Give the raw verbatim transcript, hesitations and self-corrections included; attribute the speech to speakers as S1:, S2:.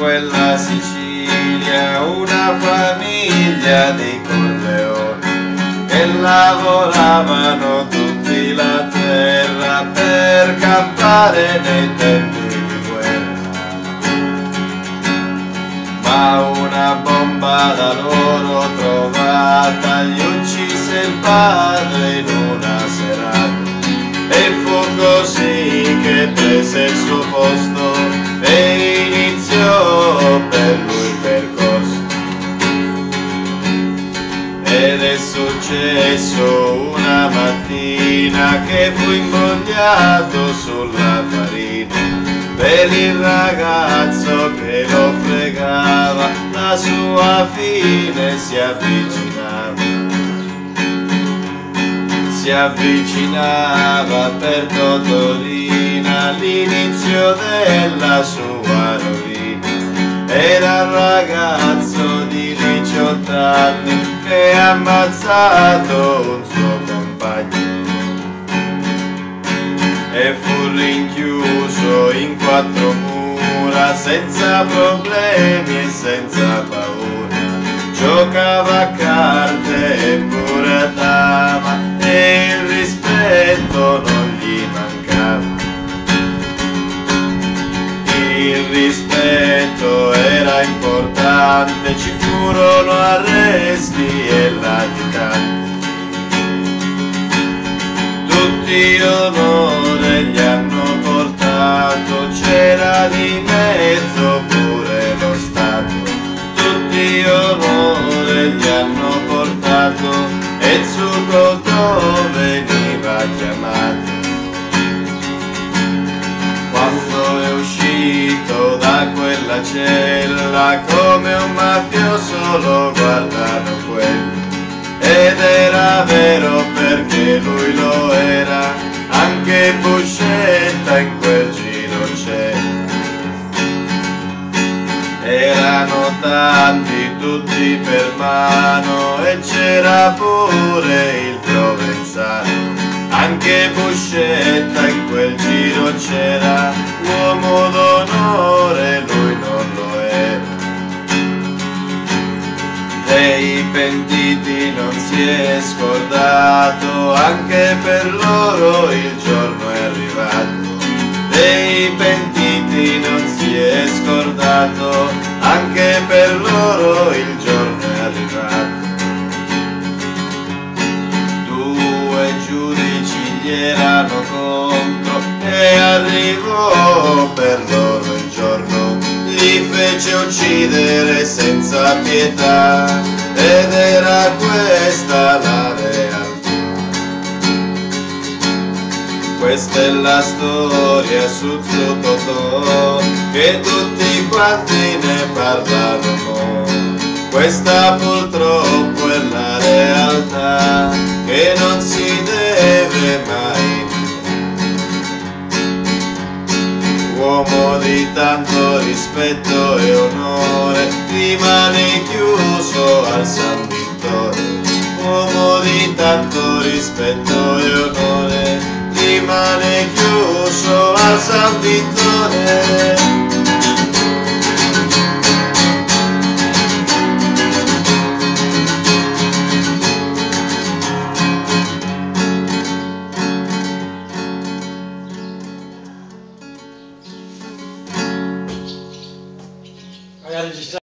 S1: quella Sicilia una famiglia di Corleoni che lavoravano tutti la terra per campare nei tempi di guerra, ma una bomba da loro trovata gli uccise il padre in una serata, e fu così che prese il suo posto e iniziò per lui il percorso. Ed è successo una mattina che fu invogliato sulla farina per il ragazzo che lo fregava, la sua fine si avvicinava. Si avvicinava per Totolina l'inizio della sua rovina. Era un ragazzo di diciotto anni che ha ammazzato un suo compagno e fu rinchiuso in quattro mura senza problemi e senza paura. Giocava a carte e pure a dama e il rispetto non gli mancava. Il rispetto era importante, ci furono arresti e latitanti. Tutti onore gli hanno portato, c'era di mezzo pure lo Stato. Tutti onore gli hanno portato e il suo Totò veniva chiamato. Quando è uscito da quella cella come un mafioso lo guardano quelli, ed era vero perché lui lo era, anche Buscetta in quel giro c'era. Erano tanti tutti per mano e c'era pure il Provenzano, anche Buscetta in quel giro c'era, uomo d'onore lui non lo era. Dei pentiti non si è scordato, anche per loro il giorno è arrivato. Dei pentiti non si è scordato, anche per loro il giorno è arrivato. Due giudici gli erano contro e arrivò per loro il giorno, li fece uccidere senza pietà, ed era questa la realtà. Questa è la storia su Zio Totò, che tutti quanti ne parlano. Questa purtroppo è la realtà che non si deve mai. Uomo di tanto rispetto e onore, rimane chiuso al San Vittore. Uomo di tanto rispetto e onore, rimane chiuso al San Vittore.
S2: I gotta just